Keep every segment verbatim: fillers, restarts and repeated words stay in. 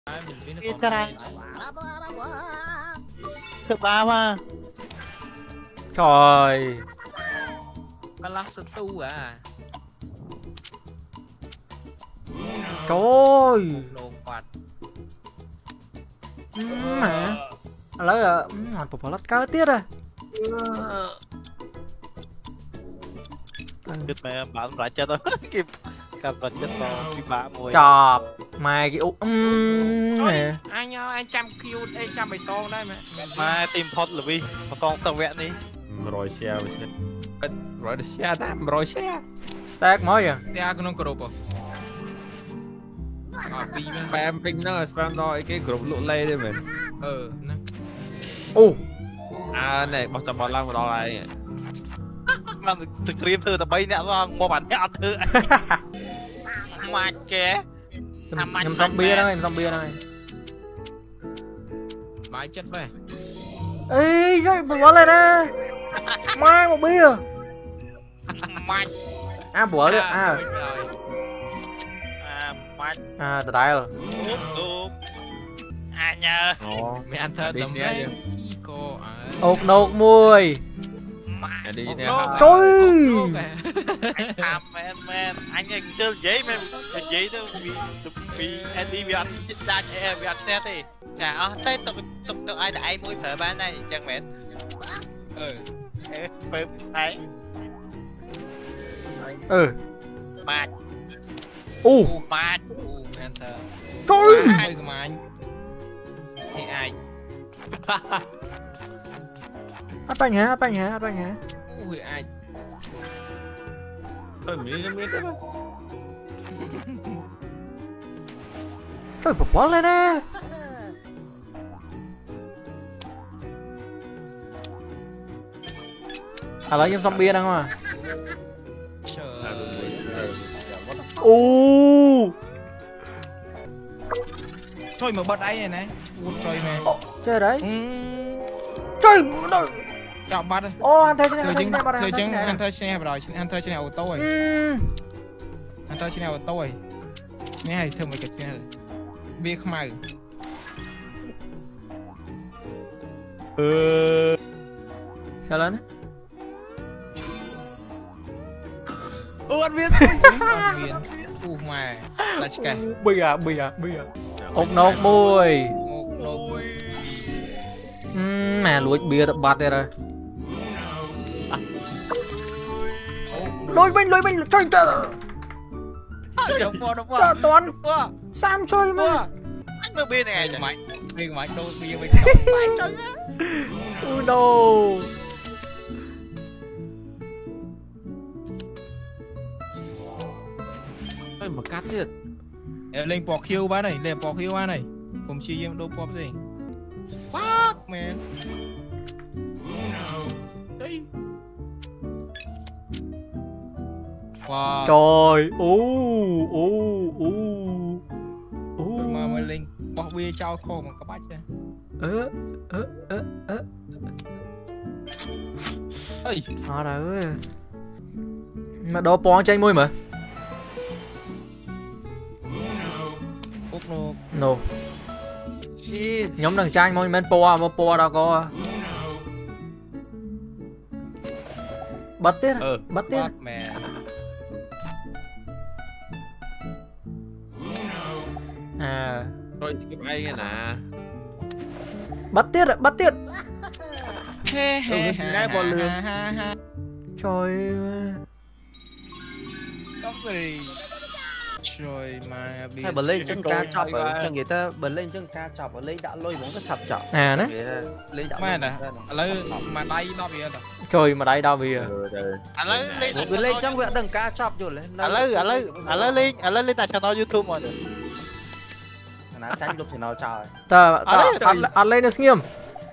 Cái ra thực ra mà trời tu à trời đồ quạt mà lấy à ngồi phục lát cá tiết à Kịp mẹ bạn lại cho tôi kịp cầm vật chất vào cái bạ mùi chọp mày cái út nè anh anh trăm kêu đây trăm bày to đây mà mà tìm phốt là vì mà con sao vẹn đi rồi xe rồi xe đam rồi xe stack mới à tia cái nông cột à spam ping nó spam thôi cái group lụa lê đây mình ừ u à này bọc chập bọc lăng vào đó lại mà thực riêng thư là bay nè rồi mua bản nhẹ thư mà kìa em xong bia đó em xong bia đây bãi chất về ê sao bỏ lên nè mai một bia mai à bỏ đi à à mai à từ đây rồi đúng đúng à nhờ mẹ ăn thơ tầm đấy cô ột nột mùi đi nè trời à men men anh anh chơi giấy men giấy đâu vì vì anh đi vì anh chết ra em vì anh xe thì chả ờ tới tục tục tục ai đã ai mua phở ban này chẳng mẹ ừ phở ấy ừ mà u mà u mẹ ăn thơ trời ai mà anh thì ai apa nhá apa nhá apa nhá ui ai tôi nghĩ nó biết đó trời bỏ lên nè à lấy em xong bia đang mà trời u thôi mà bật ấy này này trời mẹ chơi đấy ừ. trời ơi chọn bắt đây ô anh thấy trên này thời anh thấy chứng trên này bắt thời đây chứng anh thấy trên này rồi anh thấy trên này ô tô rồi anh thấy trên này ô tô rồi nghe hay thơm một cái trên này bia không ai ừ sao lên ô ăn viên ăn viên u mà là chỉ cái bia bia bia ốc nốt mùi mà lùi bia tập bát đây rồi lùi bên lùi bên chơi chơi chơi toán sam chơi mà anh mua bia này mày bia mày đôi bia mày chơi ui đồ ơi mà cắt thiệt lên bọc khiêu ba này lên bọc khiêu ba này cùng chi em đâu bọc gì fuck man đây wow trời u u u u mà mới lên bọc bia trao khô mà có bách ra ớ ớ ớ ớ ơi à rồi mà đồ bò chơi môi mà no no nhóm đằng trai môi men po mà po đâu có bật tiết bật tiết mẹ à rồi cái bay nghe nè bắt tiết rồi bắt tiết ngay vào lường trời tóc gì trời mà bị hay bật lên chân ca chọc ở cho người ta bật lên chân ca chọc ở lấy đã lôi bóng cái chọc chọc à đấy lấy đã mà nè lấy mà đây nó bị rồi trời mà đây đâu bây giờ à lấy lên bật lên trong vẹn đằng ca chọc rồi lên à lấy à lấy à lấy lên à lấy lên tại channel YouTube mà được nó tránh lúc thì nó trời ta ta ăn lên được nghiêm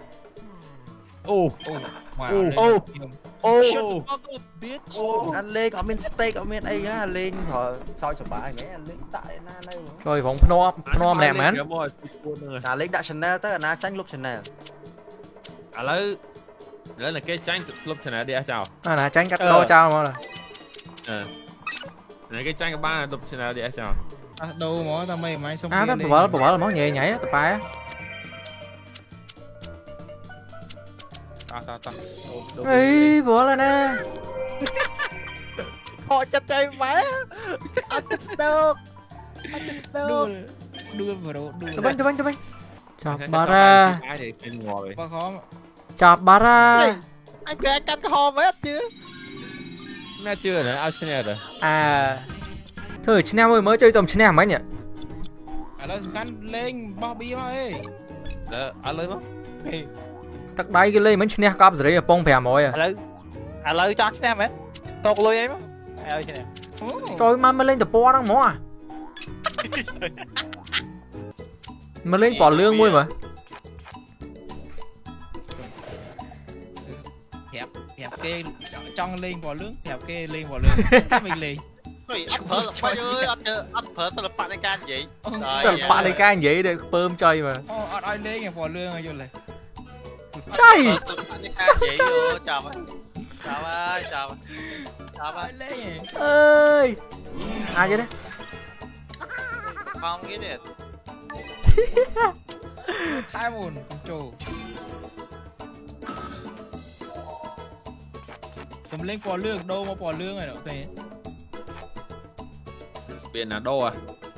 ô ô ô ô anh lên có bên steak có bên ấy á lên họ soi chụp bài mấy anh lên tại na đây rồi vòng no no nè mán là lên đã Chanel tới là tránh lúc Chanel à lấy lấy là cái tránh lúc Chanel đi chào à là tránh cắt đo chào mà ờ này cái tranh cái ba này lúc Chanel đi chào đâu mà tao mày mày xong à đó bỏ bỏ là món nhẹ nhảy á tập bài á ta ta ta ấy bỏ lên nè họ chặt chạy má anh chết được anh chết được đưa vào đâu đưa tụi bánh tụi bánh tụi bánh chọc bà ra ba khó chọc bà ra anh kêu anh canh cái hòm hết chứ nè chưa nữa ao chưa rồi à thôi chị em ơi mới chơi tầm chị em mấy nhỉ à nó cắn lên Bobby ơi đó ăn lấy không tắc đáy cái lên mấy chị em cọp rồi đấy bông phèm mồi à à lấy à lấy cho chị em ấy tột lui em ơi chị em trời mà mới lên tập po đang mó à mà lên bỏ lương mui mà hẹp hẹp kê trong lên bỏ lương hẹp kê lên bỏ lương mình lên anh phở là bao nhiêu anh anh phở sao là bạn này can vậy sao là bạn này can vậy để bơm chơi mà anh anh lên cái bỏ lương rồi vô lại chơi chị vô chào chào ơi chào chào ơi ơi ai vậy đấy không nghĩ được hai mồn chủ cầm lên bỏ lương đâu mà bỏ lương rồi đó thế biển là đô à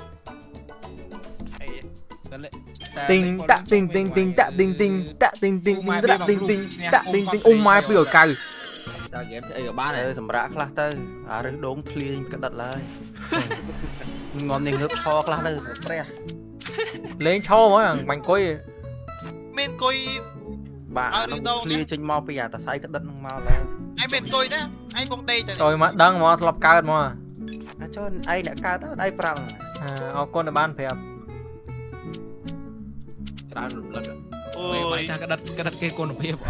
tình tạ tình tình tình tạ tình tình tạ tình tình tình tạ tình tình tạ tình tình ôm mai bây giờ cày sao game thấy ở ba này sầm rạ class tới à rứa đốn clear cái đặt lại ngon nên ngớp cho class tới pre lên cho mỗi thằng bánh quay men coi bà nó clear trên mau bây giờ ta sai cái đất mau là anh men coi đó anh bông tây rồi mà đăng mà lọc cao mà cho ai đã cao đó đây prang à ở con là ban phèm mày ra cái đất cái đất kia con phèm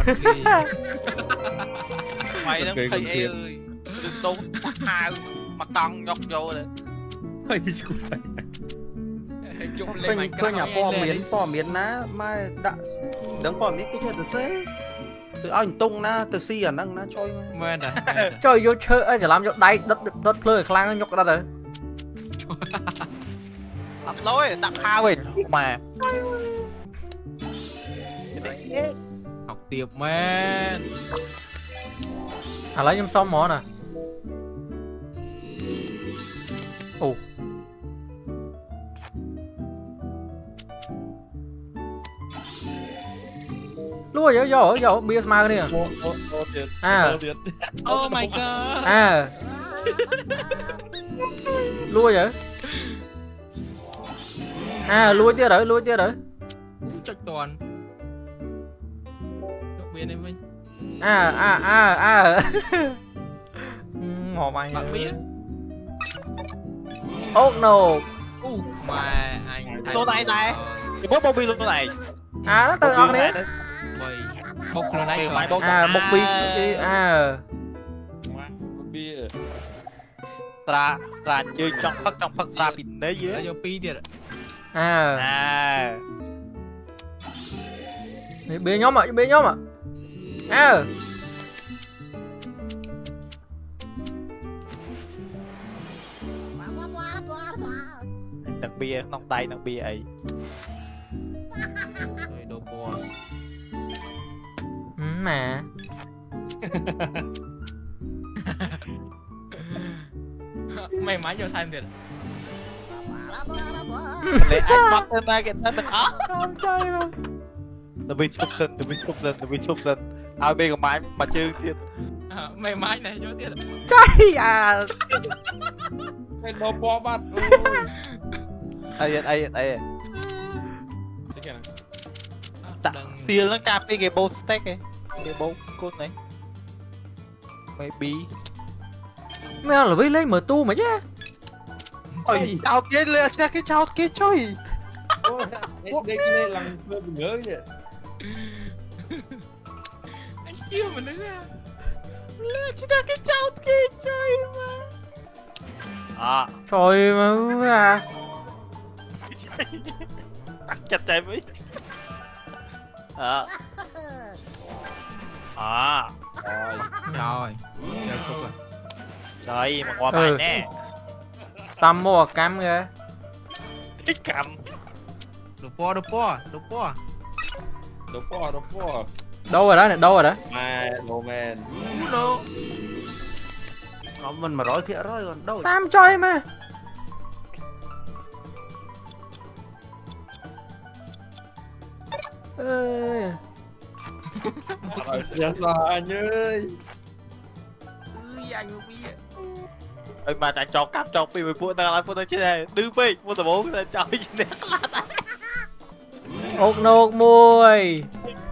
mày đang thầy ơi đừng tốn hai mặt tông nhọc vô rồi khơi khơi nhà bò miến bò miến ná mai đã đấng bò miến cái chuyện từ xế từ anh tung na từ xì à năng na chơi men à chơi vô chơi ấy chỉ làm cho đáy đất đất phơi khlang nó nhóc ra rồi đặt lối đặt hai mình mà học tiệp men à lấy nhâm xong mỏ nè ồ lúa dở dở dở bia smart cái này à oh my god à lúa vậy à lúa chưa đỡ lúa chưa đỡ chắc toàn bên em mình à à à à ngỏ mày biết oh no uh mà anh lô này này cái bốt Bobby luôn này à nó từ ngon đấy bốc luôn đấy à bốc bi à ra ra chơi trong phát trong phát ra pin đấy dưới vô piទៀត à à bia nhóm ạ bia nhóm ạ à đặc bia nông tay đặc bia ấy đồ bò mà mày máy vô timeទៀត để anh bắt lên đây cái tên đó con chơi mà tụi mình chụp dần tụi mình chụp dần tụi mình chụp dần ai bên cái máy mà chơi thiệt mày máy này vôទៀត chơi à cái đồ bò bắt ai ai ai tạ xìa nó cà phê cái bowl steak ấy cái bowl cốt này maybe mày là với lấy mở tu mà chứ ôi chào kia lên xe cái chào kia chơi đây lên làm tôi nhớ vậy anh chưa mà nữa lên chỉ là cái chào kia chơi mà à trời mà à tắt chặt chạy với à à rồi chơi cục rồi rồi mà qua bài nè xăm mua cam kìa cái cầm đồ po đồ po đồ po đồ po đồ po đâu rồi đó này, đâu rồi đó mà đồ man đồ nó mình mà nói thiệt rồi còn đâu Sam chơi mà ơi dạ rồi anh ơi ơi anh không biết ơi mà tại cho cắp cho pin mày phụ tao lại phụ tao trên này đưa pin phụ tao bố tao cho trên này ốc nốt mùi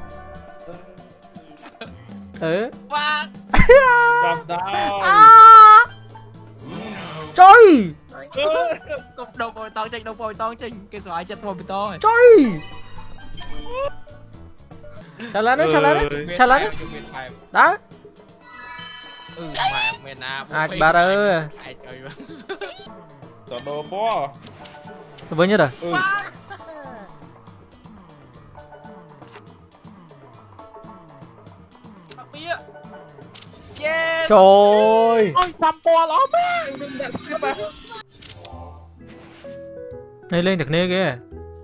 ừ vang cầm đau trời cục đầu bồi tao chỉnh đầu bồi tao chỉnh cái xoài chặt bồi tao trời sao lên đấy sao lên đấy sao lên đấy đó ừ mà miền Nam ai bà ơi ai chơi cầm đồ po với nhất rồi ừ yeah trời ôi xăm po lắm này lên được nê kìa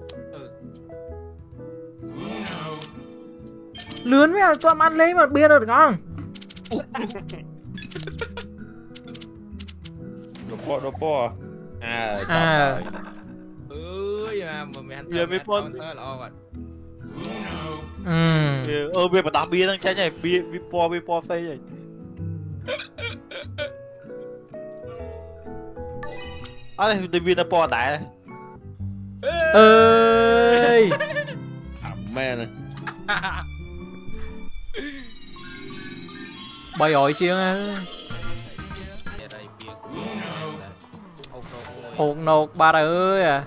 lướn với à, cho em ăn lấy mà bia được không đồ po đồ po à à ơi mà mày ăn giờ mới pon tao là rồi ừ ơ bia mà đạp bia đang trái này bia bia po bia po xây này à đây tôi bia nó po đại này ơi thầm man này bay ổi chiên á hột nột ba ơi à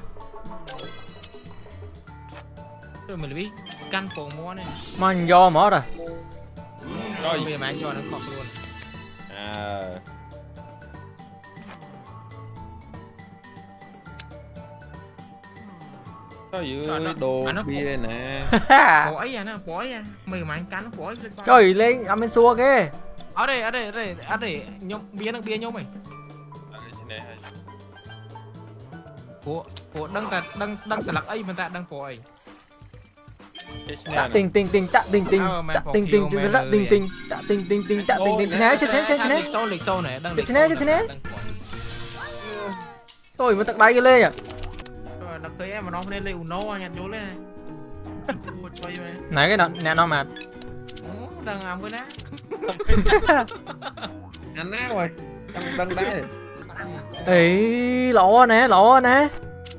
rồi mình biết căn phòng mua này mà do mở rồi rồi bây giờ mà anh cho nó khóc luôn à có giữ đồ bia nè bói à nó bói à mày mà anh cắn bói lên trời lên ăn bên xua kìa ở đây ở đây ở đây ở đây nhom bia nó bia nhom mày của của đăng ta đăng đăng sạc ấy mình ta đăng bói tạ tình tình tình tạ tình tình tạ tình tình tình tạ tình tình tạ tình tình tình tạ tình tình thế thế thế thế thế lịch sâu lịch sâu này đăng lịch thế thế thế tôi mà tặng đây cái lê à đặt tới em mà nó lên liều nô nhặt vô lên này cái nào nè nó mà đang làm với ná anh ná rồi đăng đăng đá ấy lỗ nè lỗ nè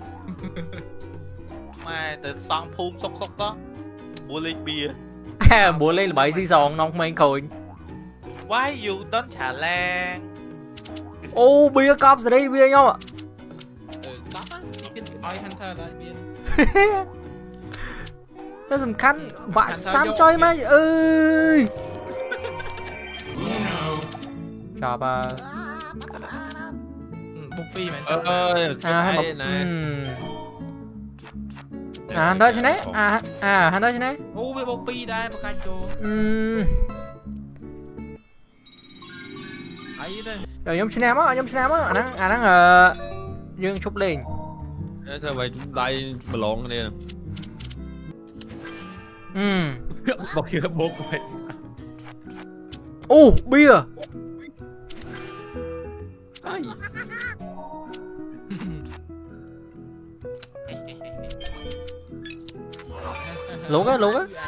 mà từ xong phun sốc sốc đó bùa lên bia à bùa lên là bảy xì giòn nông men khôi why you don't trả lan ô bia cọp rồi đây bia nhau ạ nó sầm khăn bạn Sam chơi mà ơi chào bà bục phi mà ơi à hay một à hắn tới trên đấy à à hắn tới trên đấy ô với bục phi đây một cái chỗ ấy đây rồi nhóm cinema á nhóm cinema á nó à nó ờ dương chụp lên sao vậy đây mà lộn cái này ừ bao kia bột vậy ô bia ai lố cái lố cái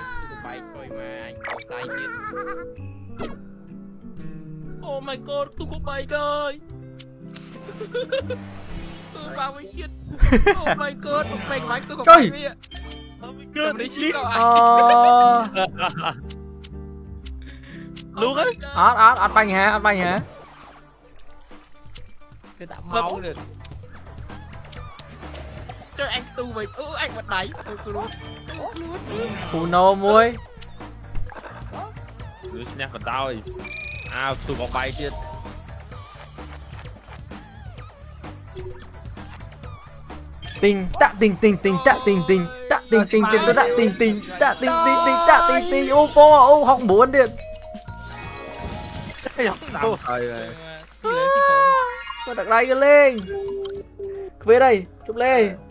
oh my god tôi có bay ơi tôi bao mấy chiếc oh my god một bánh bánh tôi có bay bây giờ cứ đi chi cậu ờ luôn ấy át át át bánh hả át bánh hả cái tạm máu được cho anh tu về ừ anh vẫn đáy tôi cứ luôn phù nô muối cứ snap vào tao rồi à tôi có bay kia tình tạ tình tình tình tạ tình tình tạ tình tình tình tạ tình tình tạ tình tình tình tạ tình tình ô po ô học bốn điện tao thời mà tặng đây cái lên về đây chụp lên